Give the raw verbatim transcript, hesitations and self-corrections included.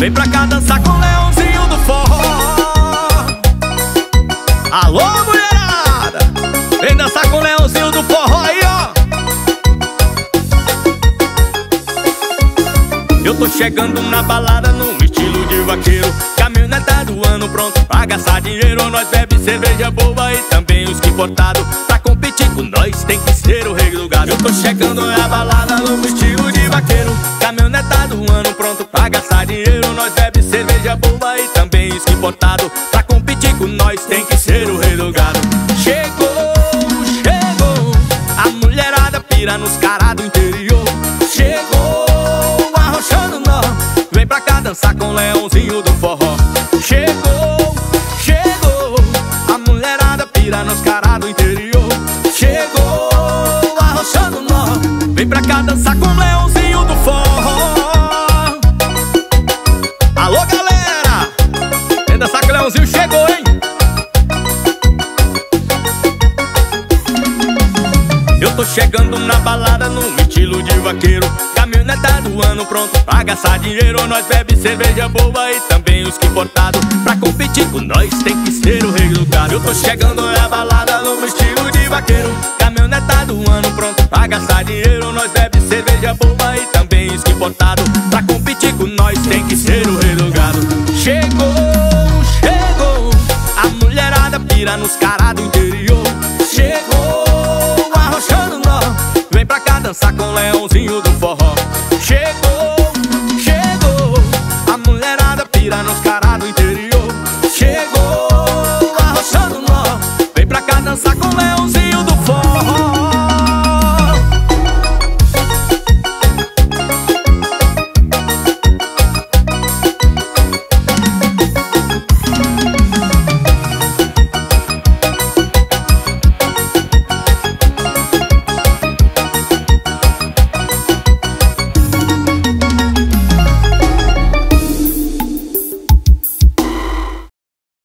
Vem pra cá dançar com o leãozinho do forró. Alô, mulherada, vem dançar com o leãozinho do forró aí, ó. Eu tô chegando na balada num estilo de vaqueiro. Caminhoneta do ano pronto pra gastar dinheiro. Nós bebe cerveja boa e também os que importado. Pra competir com nós tem que ser o rei do gado. Eu tô chegando na balada num estilo de vaqueiro. Caminhoneta do ano pronto pra gastar dinheiro. Nós bebe cerveja boa e também os que importado. Pra competir com nós tem que ser o rei do gado. Chegou, chegou, a mulherada pira nos caras do interior. Chegou, arrochando nó, vem pra cá dançar com o leãozinho do forró. Chegou, chegou, a mulherada pira nos caras do interior. Chegou, arrochando nó, vem pra cá dançar com o leãozinho do forró. Alô, galera, vem dançar com o leãozinho, chegou, hein? Eu tô chegando na balada num estilo de vaqueiro. Caminhoneta do ano pronto pra gastar dinheiro. Nós bebe cerveja boa e também os que importado. Pra competir com nós tem que ser o rei do gado. Eu tô chegando na balada num estilo de vaqueiro. Caminhoneta do ano pronto pra gastar dinheiro. Nós bebe cerveja boa e também os que importado. Pra competir com nós tem que ser o rei do gado. Chegou, chegou, a mulherada pira nos caras do interior. Chegou, arrochando nó, vem pra cá dançar com o leãozinho do forró. Chegou,